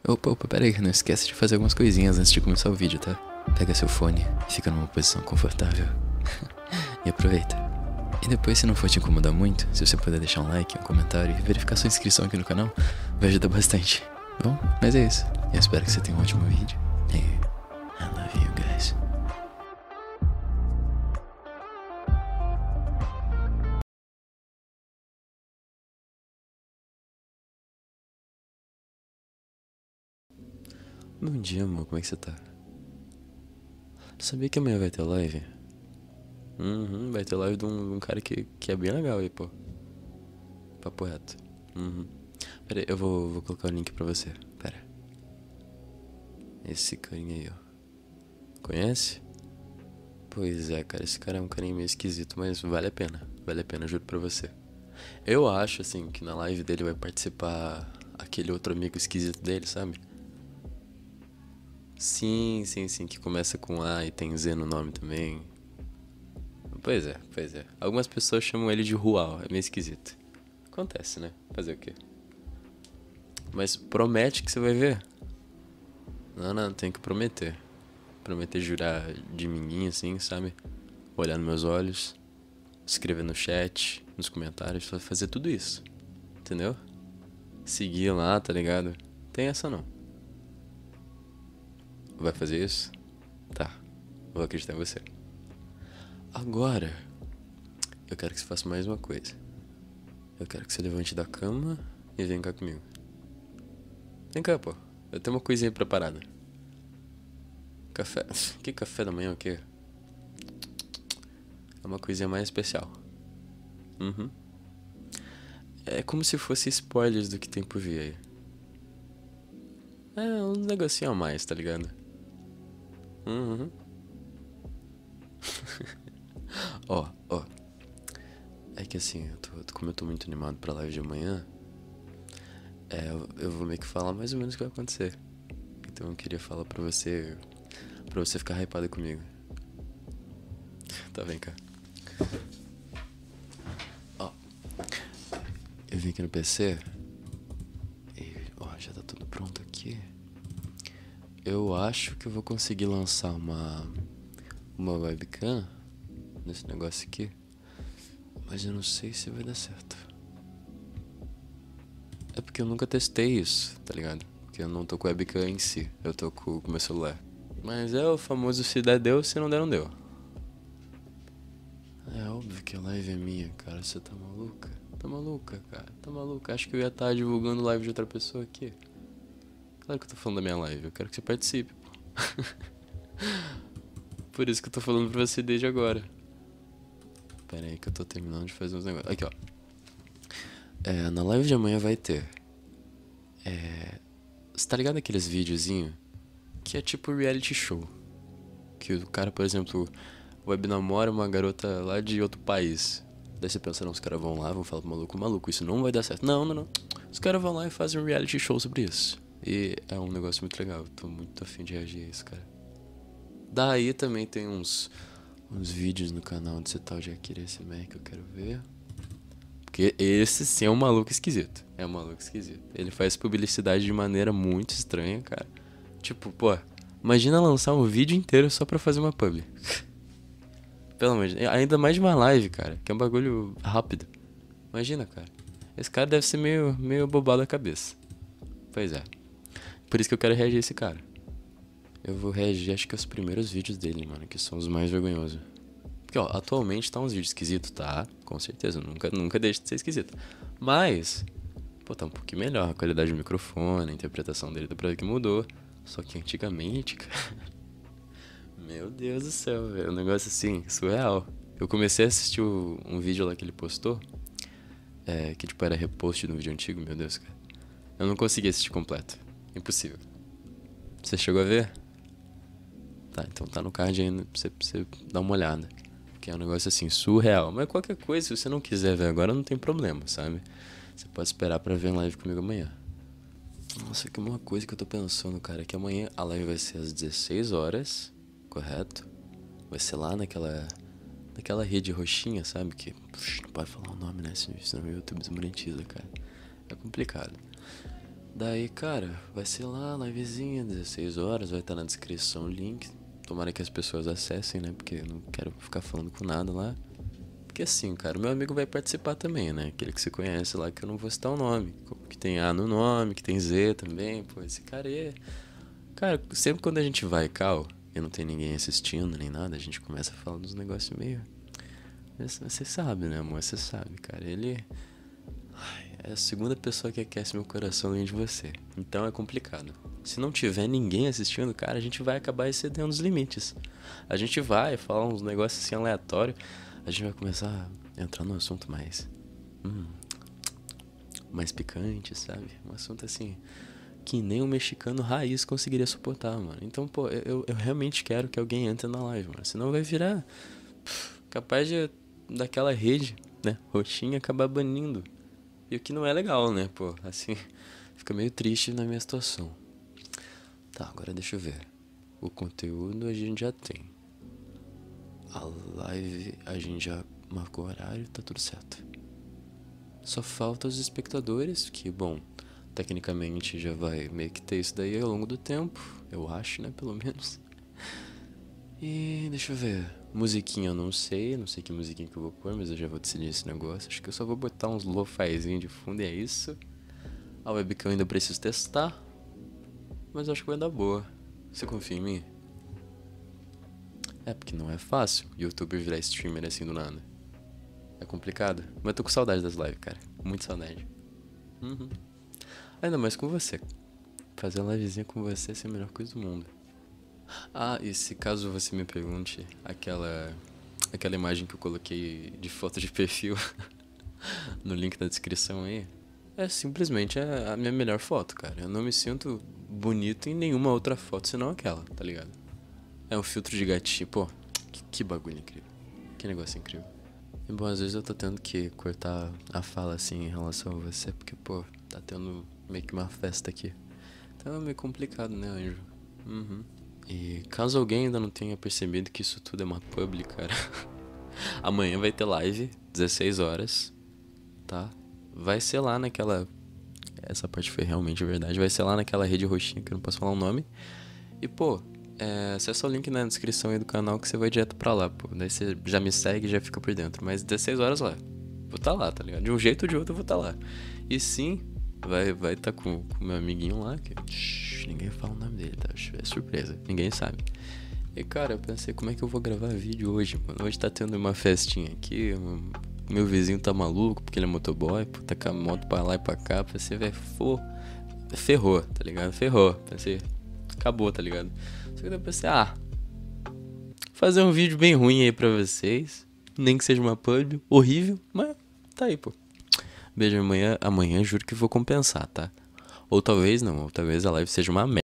Opa, pera aí, não esquece de fazer algumas coisinhas antes de começar o vídeo, tá? Pega seu fone, fica numa posição confortável e aproveita. E depois, se não for te incomodar muito, se você puder deixar um like, um comentário e verificar sua inscrição aqui no canal, vai ajudar bastante. Bom, mas é isso. Eu espero que você tenha um ótimo vídeo. E I love you guys. Bom dia, amor, como é que você tá? Sabia que amanhã vai ter live? Vai ter live de um cara que é bem legal aí, pô. Papo reto. Pera aí, eu vou colocar o link pra você. Pera. Esse carinha aí, ó. Conhece? Pois é, cara, esse cara é um carinha meio esquisito, mas vale a pena. Vale a pena, juro pra você. Eu acho, assim, que na live dele vai participar aquele outro amigo esquisito dele, sabe? Sim, que começa com A e tem Z no nome também. Pois é. Algumas pessoas chamam ele de Rual, é meio esquisito. Acontece, né? Fazer o quê? Mas promete que você vai ver. Não, tem que prometer. Prometer jurar de mim, assim, sabe? Olhar nos meus olhos, escrever no chat, nos comentários, fazer tudo isso. Entendeu? Seguir lá, tá ligado? Tem essa não. Vai fazer isso? Tá. Vou acreditar em você. Agora, eu quero que você faça mais uma coisa. Eu quero que você levante da cama e venha cá comigo. Vem cá, pô. Eu tenho uma coisinha preparada. Café. Que café da manhã o quê? É uma coisinha mais especial. É como se fosse spoilers do que tem por vir aí. É um negocinho a mais, tá ligado? Ó. É que assim, como eu tô muito animado pra live de amanhã, eu vou meio que falar mais ou menos o que vai acontecer. Então eu queria falar pra você ficar hypado comigo. Tá, vem cá. Ó, eu vim aqui no PC e, ó, já tá tudo pronto aqui. Eu acho que eu vou conseguir lançar uma webcam nesse negócio aqui, mas eu não sei se vai dar certo. É porque eu nunca testei isso, tá ligado? Porque eu não tô com webcam em si, eu tô com o meu celular. Mas é o famoso se der deu, se não der não deu. É óbvio que a live é minha, cara, você tá maluca? Tá maluca, cara, tá maluca? Acho que eu ia estar divulgando live de outra pessoa aqui. Claro que eu tô falando da minha live, eu quero que você participe, pô. Por isso que eu tô falando pra você desde agora. Pera aí que eu tô terminando de fazer uns negócios. Aqui, ó. Na live de amanhã vai ter. Você tá ligado aqueles videozinhos que é tipo reality show? Que o cara, por exemplo, web namora uma garota lá de outro país. Daí você pensa, não, os caras vão lá, vão falar pro maluco, isso não vai dar certo. Não. Os caras vão lá e fazem um reality show sobre isso. E é um negócio muito legal, eu tô muito afim de reagir a isso, cara. Daí também tem uns vídeos no canal de tal de Akira SMR que eu quero ver. Porque esse sim é um maluco esquisito. É um maluco esquisito. Ele faz publicidade de maneira muito estranha, cara. Tipo, pô, imagina lançar um vídeo inteiro só pra fazer uma publi. Pelo amor de Deus. Ainda mais de uma live, cara, que é um bagulho rápido. Imagina, cara. Esse cara deve ser meio bobado da cabeça. Pois é. Por isso que eu quero reagir a esse cara. Eu vou reagir, acho que aos primeiros vídeos dele, mano, que são os mais vergonhosos. Porque, ó, atualmente tá uns vídeos esquisitos, tá? Com certeza, nunca deixa de ser esquisito. Mas, pô, tá um pouquinho melhor. A qualidade do microfone, a interpretação dele dá pra ver que mudou. Só que antigamente, cara... Meu Deus do céu, velho. Um negócio assim, surreal. Eu comecei a assistir um vídeo lá que ele postou. Que tipo era repost de um vídeo antigo, meu Deus, cara. Eu não consegui assistir completo. Impossível. Você chegou a ver? Tá, então tá no card ainda pra você dar uma olhada. Que é um negócio assim, surreal. Mas qualquer coisa, se você não quiser ver agora, não tem problema, sabe? Você pode esperar pra ver em live comigo amanhã. Nossa, que uma coisa que eu tô pensando, cara, é que amanhã a live vai ser às 16 horas, correto? Vai ser lá naquela rede roxinha, sabe? Que não pode falar o nome, né? Senão o YouTube desmonetiza, cara. É complicado. Daí, cara, vai ser lá, livezinha, 16 horas, vai estar na descrição o link. Tomara que as pessoas acessem, né? Porque eu não quero ficar falando com nada lá. Porque assim, cara, meu amigo vai participar também, né? Aquele que você conhece lá, que eu não vou citar o nome. Que tem A no nome, que tem Z também. Pô, esse cara aí. Cara, sempre quando a gente vai, Cal, e não tem ninguém assistindo nem nada, a gente começa a falar dos negócios meio. Você sabe, né, amor? Você sabe, cara. Ele. É a segunda pessoa que aquece meu coração além de você. Então é complicado. Se não tiver ninguém assistindo, cara, a gente vai acabar excedendo os limites. A gente vai falar uns negócios assim aleatórios. A gente vai começar a entrar num assunto mais. Mais picante, sabe? Um assunto assim. Que nem um mexicano raiz conseguiria suportar, mano. Então, pô, eu realmente quero que alguém entre na live, mano. Senão vai virar. Capaz de daquela rede, né? Roxinha acabar banindo. E o que não é legal, né, pô? Assim, fica meio triste na minha situação. Tá, agora deixa eu ver. O conteúdo a gente já tem. A live a gente já marcou o horário, tá tudo certo. Só falta os espectadores, que, bom, tecnicamente já vai meio que ter isso daí ao longo do tempo. Eu acho, né, pelo menos. E deixa eu ver. Musiquinha eu não sei que musiquinha que eu vou pôr, mas eu já vou decidir esse negócio. Acho que eu só vou botar uns lo-fizinhos de fundo e é isso. A webcam ainda preciso testar, mas acho que vai dar boa. Você confia em mim? É, porque não é fácil youtuber virar streamer assim do nada. É complicado, mas eu tô com saudade das lives, cara. Muito saudade. Ainda mais com você. Fazer uma livezinha com você é a melhor coisa do mundo. Ah, e se caso você me pergunte, aquela imagem que eu coloquei de foto de perfil no link da descrição aí, é simplesmente a minha melhor foto, cara. Eu não me sinto bonito em nenhuma outra foto senão aquela, tá ligado? É um filtro de gatinho, pô, que bagulho incrível. Que negócio incrível. E bom, às vezes eu tô tendo que cortar a fala assim em relação a você, porque, pô, tá tendo meio que uma festa aqui. Então é meio complicado, né, Anjo? E caso alguém ainda não tenha percebido que isso tudo é uma publi, cara, amanhã vai ter live, 16 horas, tá? Vai ser lá naquela. Essa parte foi realmente verdade. Vai ser lá naquela rede roxinha que eu não posso falar o nome. E, pô, acessa o link na descrição aí do canal que você vai direto pra lá, pô. Daí você já me segue e já fica por dentro. Mas 16 horas lá. Vou tá lá, tá ligado? De um jeito ou de outro eu vou tá lá. E sim, vai tá com o meu amiguinho lá, que. Ninguém fala o nome dele, tá? É surpresa. Ninguém sabe. E, cara, eu pensei, como é que eu vou gravar vídeo hoje, mano? Hoje tá tendo uma festinha aqui, meu vizinho tá maluco porque ele é motoboy, pô, tá com a moto pra lá e pra cá. Pensei, velho, ferrou, tá ligado? Ferrou. Pensei, acabou, tá ligado? Só que daí eu pensei, fazer um vídeo bem ruim aí pra vocês. Nem que seja uma pub, horrível, mas tá aí, pô. Beijo amanhã, juro que vou compensar, tá? Ou talvez não, ou talvez a live seja uma merda.